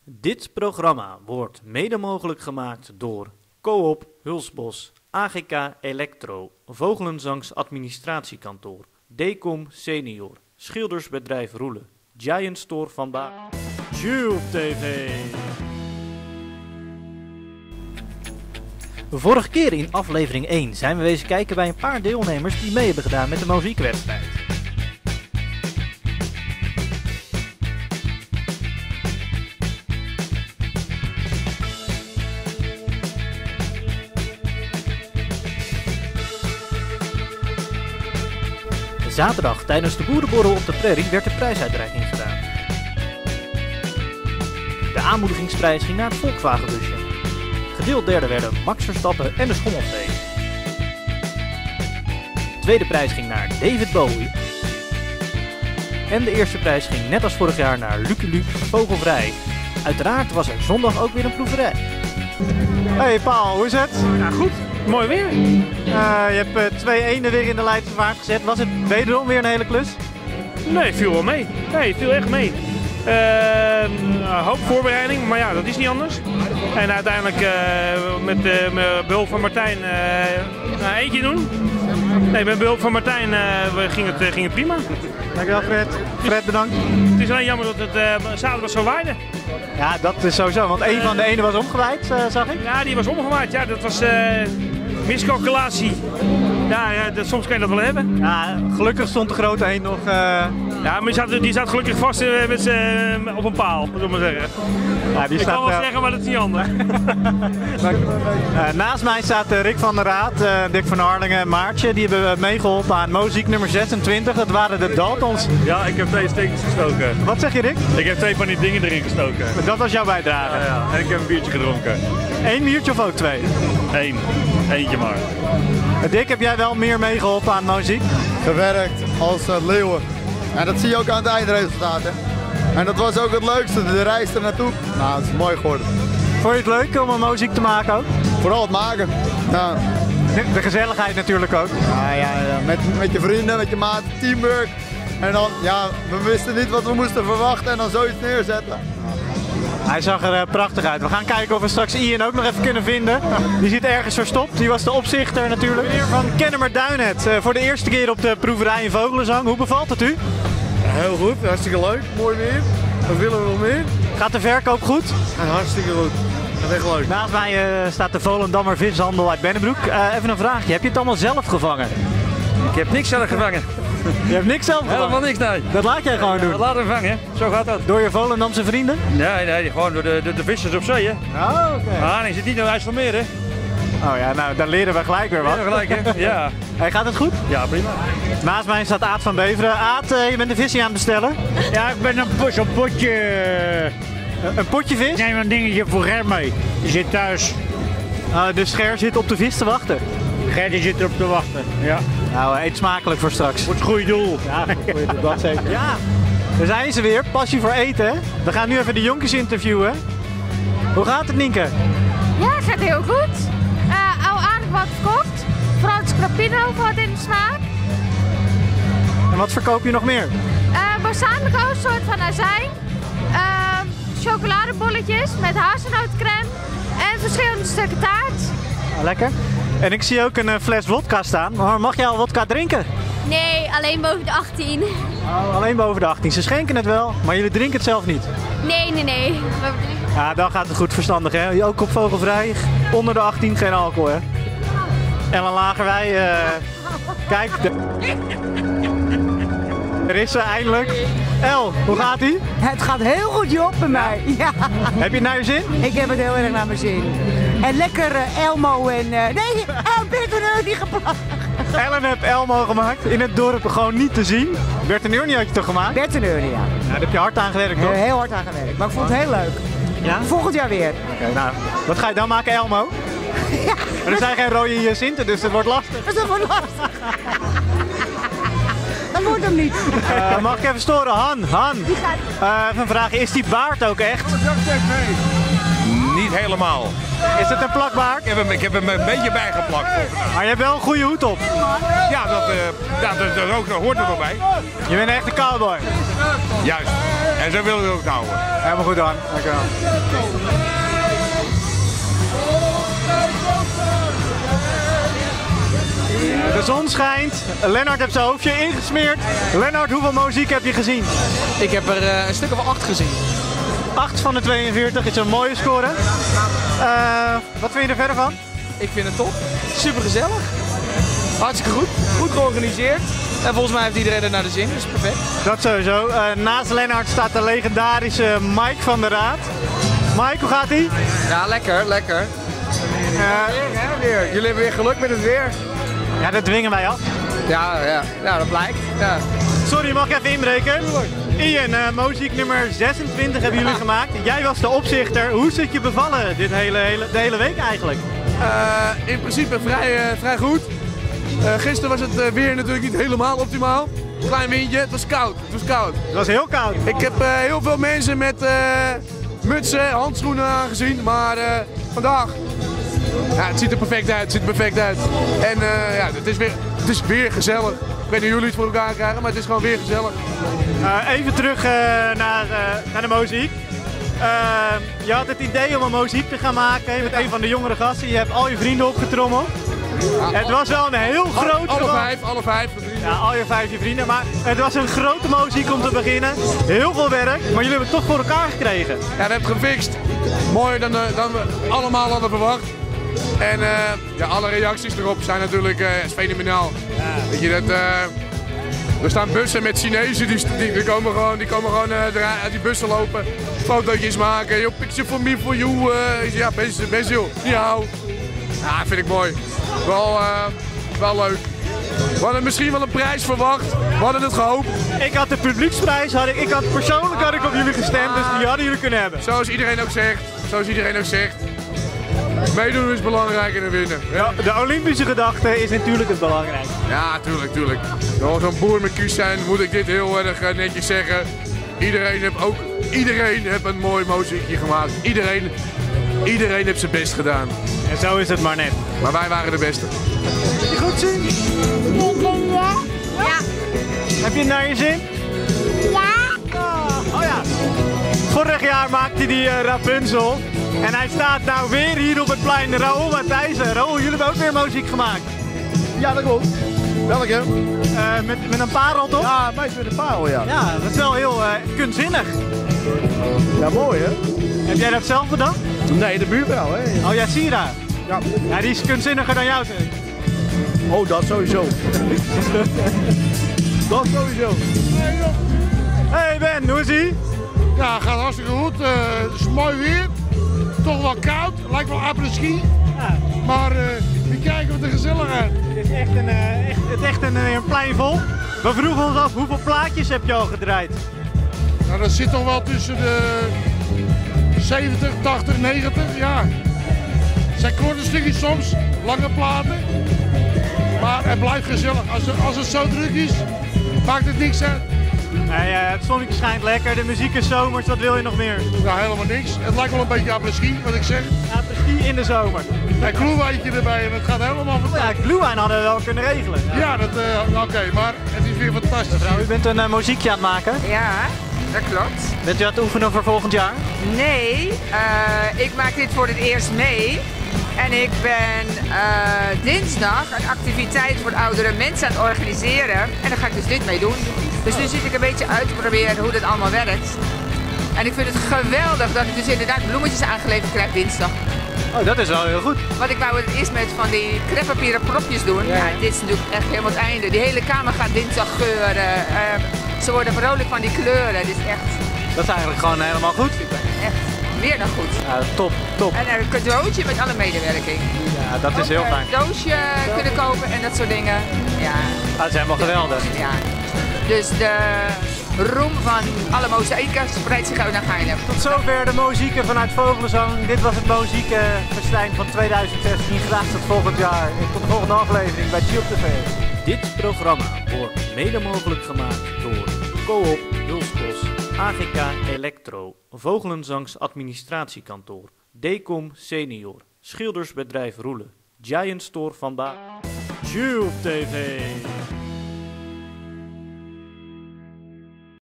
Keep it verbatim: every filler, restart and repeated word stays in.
Dit programma wordt mede mogelijk gemaakt door Coop Hulsbos, A G K Electro, Vogelenzangs Administratiekantoor, Decom Senior, Schildersbedrijf Roelen, Giant Store van Ba... Tube T V. Vorige keer in aflevering één zijn we wezen kijken bij een paar deelnemers die mee hebben gedaan met de moziekwedstrijd. Zaterdag tijdens de boerenborrel op de prairie werd de prijsuitreiking gedaan. De aanmoedigingsprijs ging naar het Volkswagenbusje. Gedeeld derde werden Max Verstappen en de Schommelvee. De tweede prijs ging naar David Bowie. En de eerste prijs ging net als vorig jaar naar Lucky Luke Vogelvrij. Uiteraard was er zondag ook weer een proeverij. Hey Paul, hoe is het? Ja, goed. Mooi weer. Uh, je hebt uh, twee ene weer in de Leidse vaart gezet. Was het wederom weer een hele klus? Nee, viel wel mee. Nee, viel echt mee. Uh, een hoop voorbereiding, maar ja, dat is niet anders. En uiteindelijk uh, met, uh, met behulp van Martijn uh, nou, eentje doen. Nee, met behulp van Martijn uh, ging, het, uh, ging het prima. Dankjewel Fred. Fred, bedankt. Het is alleen jammer dat het uh, zaterdag zo waaide. Ja, dat is sowieso, want een van de ene was omgewaaid, uh, zag ik. Ja, die was omgewaaid. Ja, dat was uh, miscalculatie. Ja, ja dat, soms kan je dat wel hebben. Ja, gelukkig stond de grote heen nog... Uh... Ja, maar die zat, die zat gelukkig vast uh, met uh, op een paal, moet ik maar zeggen. Ja, die ik staat, kan wel uh... zeggen, maar dat is niet anders. uh, naast mij staat uh, Rick van der Raad, uh, Dick van Harlingen en Maartje. Die hebben uh, meegeholpen aan muziek nummer zesentwintig. Dat waren de Daltons. Ja, ik heb twee steekjes gestoken. Wat zeg je, Rick? Ik heb twee van die dingen erin gestoken. Dat was jouw bijdrage? Ja, ja. En ik heb een biertje gedronken. Eén biertje of ook twee? Eén. Eentje maar. Uh, Dick, heb jij wel meer meegeholpen aan muziek? Gewerkt als uh, leeuwen. En dat zie je ook aan het eindresultaat. Hè? En dat was ook het leukste, de reis er naartoe. Nou, het is mooi geworden. Vond je het leuk om een muziek te maken ook? Vooral het maken. Nou, de, de gezelligheid natuurlijk ook. Ja, ja, ja. Met, met je vrienden, met je maat, teamwork. En dan, ja, we wisten niet wat we moesten verwachten en dan zoiets neerzetten. Hij zag er uh, prachtig uit. We gaan kijken of we straks Ian ook nog even kunnen vinden. Die zit ergens verstopt. Die was de opzichter natuurlijk. Meneer van Kennemer Duinet. Uh, voor de eerste keer op de proeverij in Vogelenzang. Hoe bevalt het u? Heel goed, hartstikke leuk. Mooi weer. We willen wel meer. Gaat de verkoop goed? En hartstikke goed. Dat is echt leuk. Naast mij uh, staat de Volendammer Vishandel uit Bennebroek. Uh, even een vraagje. Heb je het allemaal zelf gevangen? Ik heb niks zelf gevangen. Je hebt niks zelf gevangen? Helemaal niks, nee. Dat laat jij gewoon doen? Laat hem vangen, zo gaat dat. Door je Volendamse vrienden? Nee, nee, gewoon door de, de, de vissers op zee, hè. Oh, oké. Okay. Ah, nee, zit niet naar IJsselmeer, hè. Oh ja, nou, dan leren we gelijk weer wat. Ja, gelijk, hè. Ja. Hey, gaat het goed? Ja, prima. Naast mij staat Aad van Beveren. Aad, uh, je bent de visie aan het bestellen? Ja, ik ben een, zo'n potje... Uh, een potje vis? Ik neem een dingetje voor Ger mee. Die zit thuis. Uh, dus Ger zit op de vis te wachten? Ger die zit erop te wachten, ja. Nou, eet smakelijk voor straks. Voor het goede doel. Ja, voor het dat zeker. Ja, daar zijn ze weer. Passie voor eten, hè? We gaan nu even de jonkies interviewen. Hoe gaat het, Nienke? Ja, het gaat heel goed. Uh, al aardig wat verkocht. Vooral het scrappino wat in de smaak. En wat verkoop je nog meer? Uh, balsamico, een soort van azijn. Uh, chocoladebolletjes met hazelnootcrème. En verschillende stukken taart. Ah, lekker. En ik zie ook een uh, fles wodka staan. Maar mag jij al wodka drinken? Nee, alleen boven de achttien. Oh, alleen boven de achttien. Ze schenken het wel, maar jullie drinken het zelf niet? Nee, nee, nee. Ja, dan gaat het goed verstandig, hè? Ook op Vogelvrij. Onder de achttien geen alcohol, hè? En dan lagen wij... Uh... Kijk, de... er is ze eindelijk. El, hoe gaat ie? Het gaat heel goed, Job, bij mij. Ja. Heb je het naar je zin? Ik heb het heel erg naar mijn zin. En lekker uh, Elmo en... Uh, nee, El Bert en Ernie geplakt. Ellen heeft Elmo gemaakt. In het dorp gewoon niet te zien. Bert en Ernie had je toch gemaakt? Bert en Ernie, ja. Ja, daar heb je hard aan gewerkt, toch? Uh, heel hard aan gewerkt, maar ik vond het heel leuk. Ja? Volgend jaar weer. Oké, okay, nou, wat ga je dan maken, Elmo? Ja. Maar er zijn geen rode hyacinten, dus dat wordt lastig. Dus dat wordt lastig. Dat wordt hem niet. Uh, mag ik even storen? Han, Han. Uh, even een vraag, is die baard ook echt? Niet helemaal. Is het een plakbaard? Ik heb hem, ik heb hem een beetje bijgeplakt. Maar je hebt wel een goede hoed op. Ja, dat, uh, ja, dat, dat, ook, dat hoort er wel bij. Je bent echt een cowboy. Juist. En zo willen we het ook houden. Helemaal goed, Dan. Dankjewel. De zon schijnt. Lennart heeft zijn hoofdje ingesmeerd. Lennart, hoeveel muziek heb je gezien? Ik heb er uh, een stuk of acht gezien. acht van de tweeënveertig is een mooie score. Uh, wat vind je er verder van? Ik vind het top. Super gezellig. Hartstikke goed. Goed georganiseerd. En volgens mij heeft iedereen er naar de zin. Dus perfect. Dat sowieso. Uh, naast Lennart staat de legendarische Mike van der Raad. Mike, hoe gaat ie? Ja, lekker, lekker. Uh, weer, hè, weer. Jullie hebben weer geluk met het weer. Ja, dat dwingen wij af. Ja, ja. ja dat blijkt. Ja. Sorry, mag ik even inbreken? Ian, uh, muziek nummer zesentwintig hebben jullie gemaakt. Jij was de opzichter. Hoe zit je bevallen dit hele, hele, de hele week eigenlijk? Uh, in principe vrij, uh, vrij goed. Uh, gisteren was het uh, weer natuurlijk niet helemaal optimaal. Klein windje, het was koud. Het was koud. Het was heel koud. Ik heb uh, heel veel mensen met uh, mutsen, handschoenen aangezien, maar uh, vandaag, ja, het ziet er perfect uit. Het ziet er perfect uit. En uh, ja, het is, weer, het is weer gezellig. Ik weet niet hoe jullie het voor elkaar krijgen, maar het is gewoon weer gezellig. Uh, even terug uh, naar, uh, naar de muziek. Uh, je had het idee om een muziek te gaan maken met een van de jongere gasten. Je hebt al je vrienden opgetrommeld. Ja, het was wel een heel groot... Alle vijf, alle vijf. Ja, al je vijf je vrienden. Maar het was een grote muziek om te beginnen. Heel veel werk, maar jullie hebben het toch voor elkaar gekregen. Ja, we hebben het gefixt. Mooier dan, dan we allemaal hadden verwacht. En uh, ja, alle reacties erop zijn natuurlijk uh, fenomenaal. Ja. Weet je, dat, uh, er staan bussen met Chinezen, die, die, die komen gewoon, die komen gewoon uh, uit die bussen lopen. Fotootjes maken. Yo, picture for me, for you. Uh, ja, best, best joh. Ja, ja, vind ik mooi. Wel, uh, wel leuk. We hadden misschien wel een prijs verwacht. We hadden het gehoopt. Ik had de publieksprijs, had ik, ik had persoonlijk had ik op jullie gestemd, dus die hadden jullie kunnen hebben. Zoals iedereen ook zegt. Zoals iedereen ook zegt. Meedoen is belangrijker dan winnen. Ja, de Olympische gedachte is natuurlijk het belangrijkste. Ja, tuurlijk, tuurlijk. Als zo'n boer met kuus zijn, moet ik dit heel erg netjes zeggen. Iedereen heeft ook, iedereen heeft een mooi muziekje gemaakt. Iedereen, iedereen heeft zijn best gedaan. En zo is het maar net. Maar wij waren de beste. Heb je goed zin? Ja. Heb je het naar je zin? Ja. Oh, oh ja. Vorig jaar maakte hij uh, Rapunzel. En hij staat nou weer hier op het plein. Raoul Matthijssen. Raoul, jullie hebben ook weer muziek gemaakt. Ja, dat klopt. Welke? Uh, met, met een parel toch? Ja, meestal met een parel, ja. Ja, dat is wel heel uh, kunstzinnig. Ja, mooi hè? Heb jij dat zelf bedacht? Nee, de buurvrouw hè. Oh ja, Sira. Ja. Ja, die is kunstzinniger dan jou zeg. Oh, dat sowieso. Dat sowieso. Hey Ben, hoe is ie? Ja, gaat hartstikke goed. Uh, het is mooi weer. Toch wel koud. Lijkt wel apres-ski. Ja. Maar uh, we kijken wat er gezellig uit. Het is echt een, uh, echt, het is echt een, een plein vol. We vroegen ons af, hoeveel plaatjes heb je al gedraaid? Nou, dat zit toch wel tussen de zeventig, tachtig, negentig. Ja. Het zijn korte stukjes soms, lange platen. Maar het blijft gezellig. Als, er, als het zo druk is, maakt het niks uit. Nee, uh, het zonnetje schijnt lekker, de muziek is zomers, wat wil je nog meer? Nou, helemaal niks. Het lijkt wel een beetje apres-ski, wat ik zeg. Apres-ski in de zomer. Een gloewijntje erbij en het gaat helemaal fantastisch. Ja, gloewijn hadden we wel kunnen regelen. Ja, ja dat, uh, oké, okay, maar het is weer fantastisch. Mevrouw, u bent een uh, muziekje aan het maken? Ja, dat klopt. Bent u aan het oefenen voor volgend jaar? Nee, uh, ik maak dit voor het eerst mee. En ik ben uh, dinsdag een activiteit voor oudere mensen aan het organiseren. En daar ga ik dus dit mee doen. Dus nu zit ik een beetje uit te proberen hoe dat allemaal werkt. En ik vind het geweldig dat ik dus inderdaad bloemetjes aangeleverd krijg dinsdag. Oh, dat is wel heel goed. Want ik wou het eerst met van die creppapieren propjes doen. Ja. Ja, dit is natuurlijk echt helemaal het einde. Die hele kamer gaat dinsdag geuren. Uh, ze worden vrolijk van die kleuren. Dit is echt... Dat is eigenlijk gewoon helemaal goed. Echt meer dan goed. Ja, top, top. En een cadeautje met alle medewerking. Ja, dat is ook heel fijn. Een doosje kunnen kopen en dat soort dingen. Ja. Dat is helemaal geweldig. Ja. Dus de roem van alle mozaïeken spreidt zich uit naar Geinum. Tot zover de muzieken vanuit Vogelenzang. Dit was het muziekenfestijn van tweeduizend zestien. Graag tot volgend jaar en tot de volgende aflevering bij G op T V. Dit programma wordt mede mogelijk gemaakt door Coop, Hulsbos, A G K Electro, Vogelenzangs Administratiekantoor, Decom Senior, Schildersbedrijf Roelen, Giant Store vandaag, G op T V.